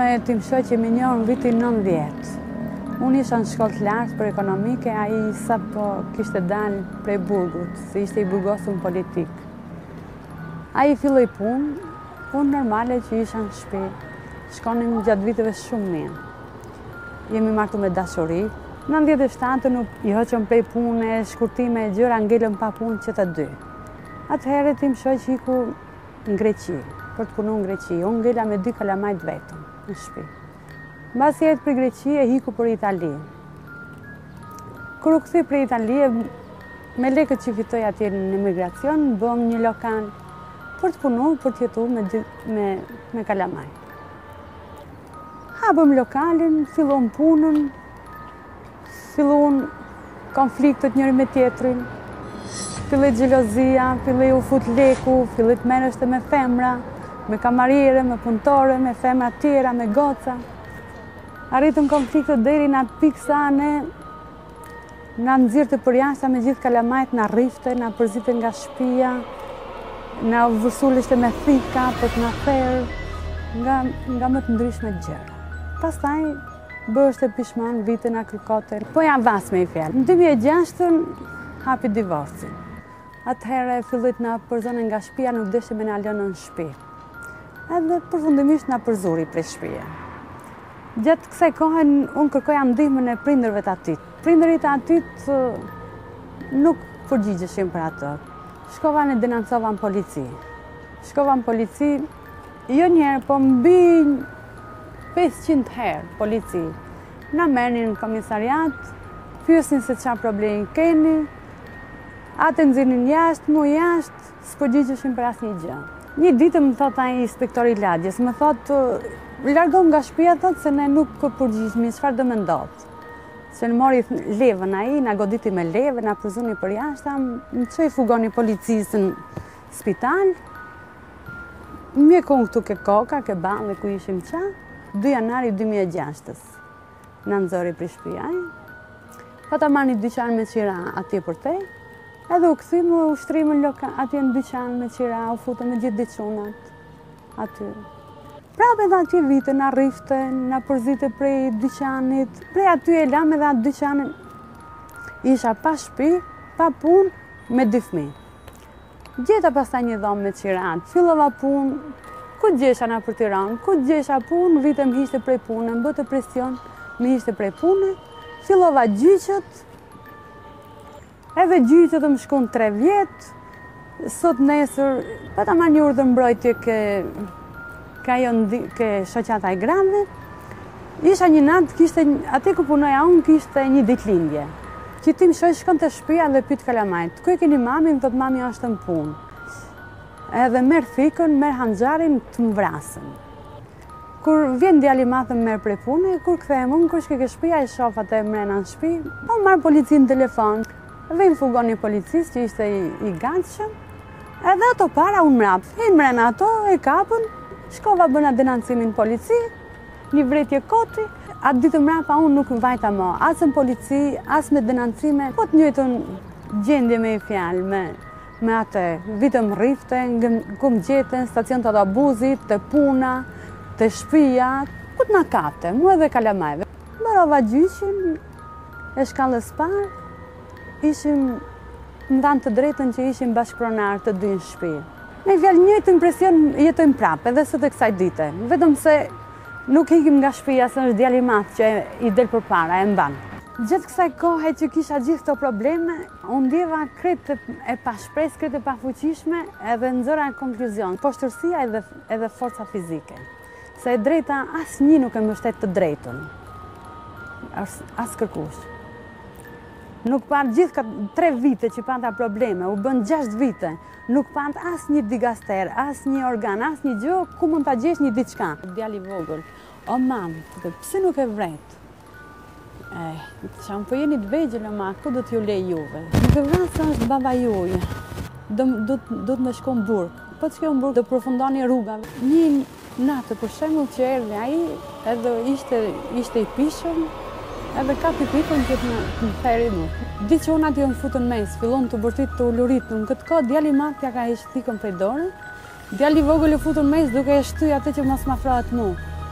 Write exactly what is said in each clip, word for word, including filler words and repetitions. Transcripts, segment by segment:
me tim shoqi më njërë në vitin nëntëdhjetë. Unë isha në shkollë të lartë për ekonomike, a i sa po kishte dalë prej burgut, se ishte i burgosur në politikë. A i filloi punë, punë normale që isha në shtëpi. Shkonim gjatë viteve shumë mirë. Jemi martu me dashuri. Në nëntëdhjetë e shtatë nuk i hoqëm prej pune, shkurtime e gjëra ngelëm pa punë që të dy. Atëherë tim shoqi iku në Greqi, për të punu në Greqi. Unë ngela me dy kalamajt vetëm në shtëpi. Mbas jetë për Greqi e hiku për Itali. Kur u kthye për Itali, me lekët që fitoj atje në emigracion, bëm një lokal për të punu, për të jetu me, me, me kalamaj. Hapëm lokalin, fillon punën, fillon konfliktet njëri me tjetrin, filloi xhelozia, filloi u fut leku, filloi të merreshte me femra, me kamarire, me punëtore, me femra tjera, me goca. Arritëm konfliktet deri në atë pikë sa ne na nxirrte për jashtë me gjithë kalamajt, na rrifte, na përzite nga shtëpia, na vërsulishte me thika për të na therrë, nga, nga më të ndryshme gjëra. Pastaj bështe pishman, vite na kërkote. Po ja vas me i fjalë. Në dy mijë e gjashtë hapi divorcin. Atëherë filloi të na përzonte nga shtëpia, nuk deshte me na lënë në shtëpi. Edhe përfundimisht na përzuri prej shtëpia. Gjatë kësaj kohe unë kërkoja ndihmën e prindërve të atit. Prindërit e atit nuk përgjigjeshin për atë. Shkova në denancova në polici. Shkova në polici, jo njerë, po mbi pesëqind herë polici. Na merrnin në komisariat, pyesin se çfarë problemi keni, atë nxirrnin jashtë, mu jashtë, s'përgjigjeshin për asnjë gjë. Një ditë më thot ai inspektori i lagjes, më thot largo nga shtëpia, thot se ne nuk përgjigjemi, çfarë do më ndodh. Se në mori levën ai, na goditi me levën, na përzuni për jashtë, më çoi fugoni policisë në spital. Mjekon këtu ke koka, ke balle ku ishim qa, dy janari dy mijë e gjashtë. Na nxori për shtëpia ai. Pa ta marrni dyqan me qira atje për te, edhe u kthym u ushtrimën lokal atje në dyqan me qira, u futëm me gjithë dyqunat aty. Prapë edhe atje vite na rrifte, na përzite prej dyqanit, prej aty e lam edhe atë dyqanin. Isha pa shtëpi, pa punë, me dy fëmijë. Gjeta pastaj një dhomë me qirat, fillova punë, ku gjesha na për Tiranë, ku gjesha punë, vite më hishte prej punë, më bëte presion, më hishte prej punë, fillova gjyqët, edhe gjyqët më shkon tre vjetë, sot nesër, pa ta marrë një urdhër mbrojtje ke, ke ajo ke shoqata e grave, isha një natë, kishte, aty ku punoja unë kishte një ditëlindje. Që tim shoj shkon të shtëpia dhe pyet kalamajt, ku e keni mami, më thot mami është në punë. Edhe merr thikën, merr hanxharin të më vrasën. Kur vjen djali i madh më merr prej pune, kur kthehem unë kur shkoj ke shtëpia e shoh atë mrena në shtëpi, po marr policin në telefon. Vjen fugoni policisë që ishte i, i gatshëm. Edhe ato para unë mrap. Hin mrena ato, e kapën, shkova bëna denancimin polici, një vretje koti. Atë ditë mrapa unë nuk vajta më, as në polici, as me denancime, po të njëjtën gjendje me i fjalë, me, me atë, vitëm rrifte, ku më gjete, stacion të autobusit, të puna, të shtëpia, ku të na kapte, mu edhe kalamajve. Mbarova gjyqin, e shkallës parë, ishim në dhanë të drejtën që ishim bashkëpronar të dy në shtëpi. Me fjalë njëjtë impresion jetojmë prapë, edhe sot e kësaj dite, vetëm se nuk ikim nga shtëpia se është djali i madh që i del përpara, e mban. Gjatë kësaj kohe që kisha gjithë këto probleme, unë ndjeva krejt e pashpresë, krejt e pafuqishme, edhe nxora konkluzion, poshtërsia edhe, edhe forca fizike. Se e drejta asnjë nuk e mbështet të drejtën. As, as kërkush. Nuk pat gjithë tre vite që pata probleme, u bën gjashtë vite, nuk pat as një digaster, as një organ, as një gjë, ku mund ta gjesh një diçka. Djali i vogël, o mam, pse nuk e vret? Eh, çam po jeni të vegjël o ma, ku do t'ju lej juve? Nuk e vret se është baba juaj. Do do do të më shkon në burg. Po të shkoj në burg, do përfundoni rrugave. Një natë për shembull që erdhi ai, edhe ishte ishte i pishëm. Edhe ka pipikën që të më theri mu. Di që unë aty më futën mes, fillon të bërtit të ulurit, në këtë kohë djali i madh ja ka heq thikën prej dorë, djali i vogël u futën mes duke e shtyr atë që mos m'afrohet mu.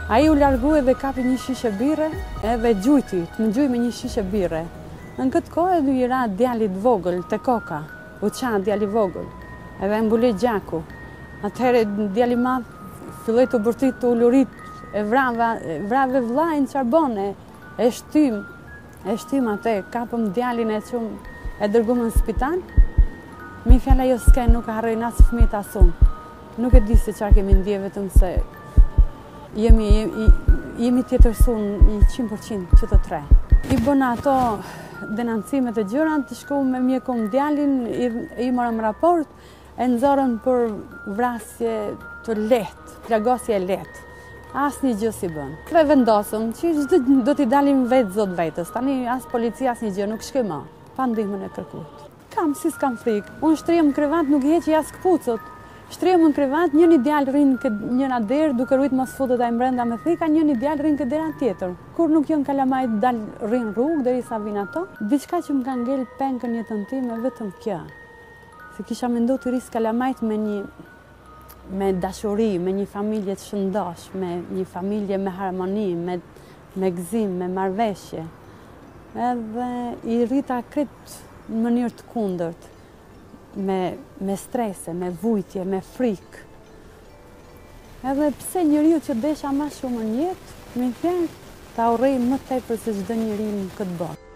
Ai u largu edhe kapi një shishe bire edhe gjujti, të më gjuj me një shishe bire. Në këtë kohë edhe i ra djalit vogël të koka, u qa djali vogël, edhe mbuli gjaku. Atëhere djali madh filloi të bërtit të ulurit, e vrava, vrave vllajnë çarbone, e shtym, e shtym atë, kapëm djalin e çum, e dërguam në spital. Mi fjala jo s'ke, nuk harrojnë as fëmijët as unë. Nuk e di se çfarë kemi ndje, vetëm se jemi jemi tjetërsuar një qind përqind që të tre. I bëna ato denancimet e gjëra, të shku me mjekun djalin, i, i morëm raport, e nxorën për vrasje të lehtë, plagosje e lehtë. Asnjë gjë si bën. Dhe vendosëm që do t'i dalim vetë zot vetës. Tani as policia as një gjë nuk shkoj më, pa ndihmën e kërkuut. Kam si s'kam frikë. Unë shtrihem në krevat, nuk i heqi as këpucët. Shtrihem në krevat, njëri djalë rrin këtë njëra derë, duke rujt mos futet ai brenda me thika, njëri djalë rrin këtë dera tjetër. Kur nuk jon kalamajt dal rrin rrugë derisa vin ato, diçka që më ka ngel penkën jetën time vetëm kjo. Se kisha menduar të ris kalamajt me një me dashuri, me një familje të shëndosh, me një familje me harmoni, me, me gëzim, me marrëveshje. Edhe i rrita krejt në mënyrë të kundërt, me, me strese, me vujtje, me frikë. Edhe pse njeriu që desha më shumë në jetë, më thënë ta urrej më tepër se çdo njeri në këtë botë.